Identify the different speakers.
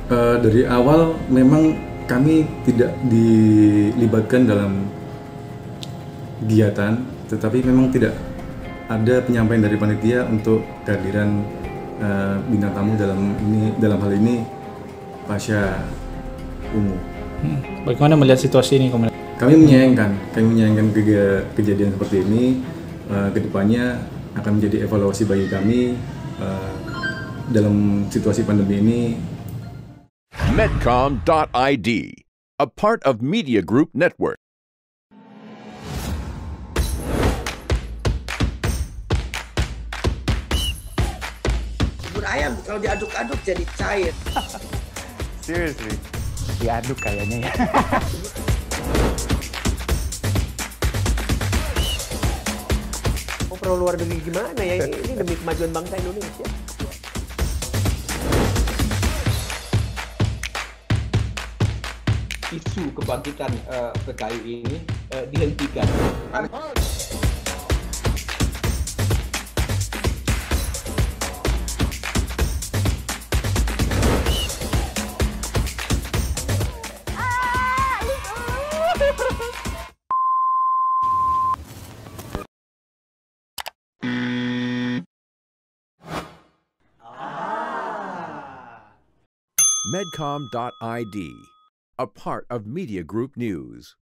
Speaker 1: Dari awal memang kami tidak dilibatkan dalam kegiatan, tetapi memang tidak ada penyampaian dari panitia untuk kehadiran bintang tamu dalam hal ini Pasha Ungu.
Speaker 2: Bagaimana melihat situasi ini kemudian?
Speaker 1: Kami menyayangkan kejadian seperti ini. Kedepannya akan menjadi evaluasi bagi kami dalam situasi pandemi ini.
Speaker 3: Medcom.id, a part of Media Group Network.
Speaker 4: Bubur ayam kalau diaduk-aduk jadi cair.
Speaker 5: Seriously, diaduk kayaknya ya.
Speaker 4: Mau perlu luar negeri gimana ya? Ini demi kemajuan bangsa Indonesia.
Speaker 6: Isu kebangkitan PKI ini dihentikan.
Speaker 3: Medcom.id, a part of Media Group News.